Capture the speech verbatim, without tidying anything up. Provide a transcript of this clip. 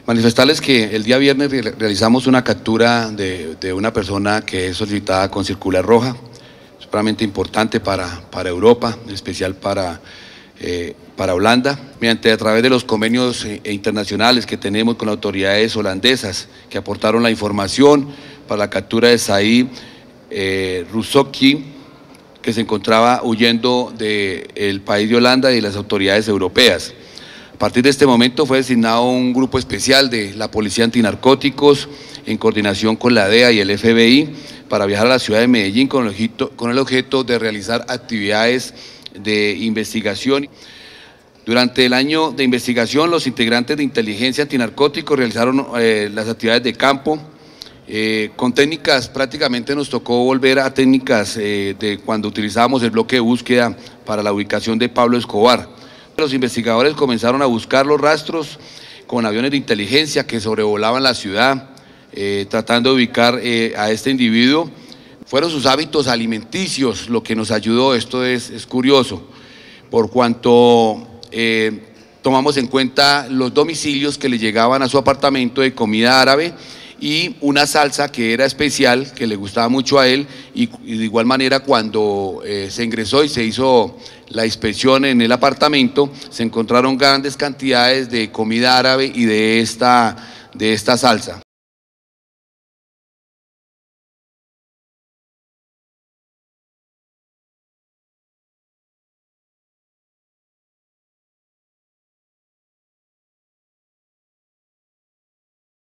Manifestarles que el día viernes realizamos una captura de, de una persona que es solicitada con circular roja, supremamente importante para, para Europa, en especial para, eh, para Holanda, mediante a través de los convenios eh, internacionales que tenemos con las autoridades holandesas que aportaron la información para la captura de Said eh, Roussocky, que se encontraba huyendo del país de Holanda y de las autoridades europeas. A partir de este momento fue designado un grupo especial de la Policía Antinarcóticos en coordinación con la D E A y el F B I para viajar a la ciudad de Medellín con el objeto, con el objeto de realizar actividades de investigación. Durante el año de investigación, los integrantes de inteligencia antinarcóticos realizaron eh, las actividades de campo. Eh, con técnicas, prácticamente nos tocó volver a técnicas eh, de cuando utilizábamos el bloque de búsqueda para la ubicación de Pablo Escobar. Los investigadores comenzaron a buscar los rastros con aviones de inteligencia que sobrevolaban la ciudad, eh, tratando de ubicar eh, a este individuo. Fueron sus hábitos alimenticios lo que nos ayudó. Esto es, es curioso, por cuanto eh, tomamos en cuenta los domicilios que le llegaban a su apartamento de comida árabe y una salsa que era especial, que le gustaba mucho a él, y, y de igual manera cuando eh, se ingresó y se hizo la inspección en el apartamento, se encontraron grandes cantidades de comida árabe y de esta, de esta salsa.